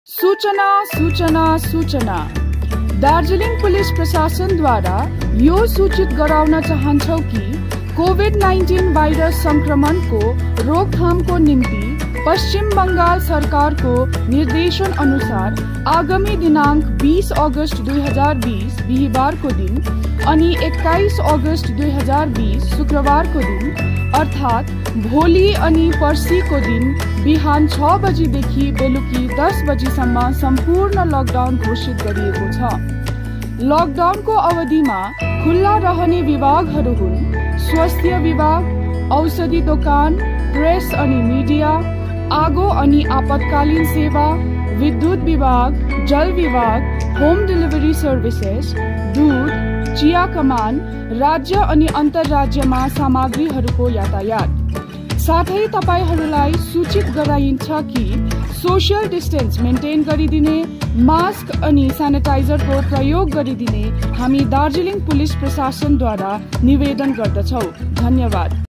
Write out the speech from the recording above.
सूचना सूचना सूचना दार्जिलिङ पुलिस प्रशासनद्वारा यो सूचित गराउन चाहन्छौ कि कोभिड-19 भाइरस संक्रमणको रोकथामको निम्ति पश्चिम बंगाल सरकारको निर्देशन अनुसार आगामी दिनांक 20 अगस्त 2020 बिहीबारको दिन अनि 21 अगस्त 2020 शुक्रबारको दिन अर्थात भोलि अनि पर्सिको दिन बिहान 6 बजीदेखि बेलुकी 10 बजीसम्म सम्पूर्ण लकडाउन घोषित गरिएको छ। लकडाउनको अवधिमा खुल्ला रहने विभागहरू हुन् स्वास्थ्य विभाग, औषधि दोकान, प्रेस अनि मिडिया, आगो अनि आपतकालीन सेवा, विद्युत विभाग, जल विभाग, होम डिलिभरी सर्भिसेस, दूध, चिया कमान, राज्य अनि अन्तर्राज्यमा सामग्रीहरूको यातायात। साथै तपाईहरूलाई सूचित गराइन्छ कि सोशल डिस्टेन्स मेन्टेन गरिदिने, मास्क अनि सेनिटाइजरको प्रयोग गरिदिने हामी दार्जिलिङ पुलिस प्रशासनद्वारा निवेदन गर्दछौं। धन्यवाद।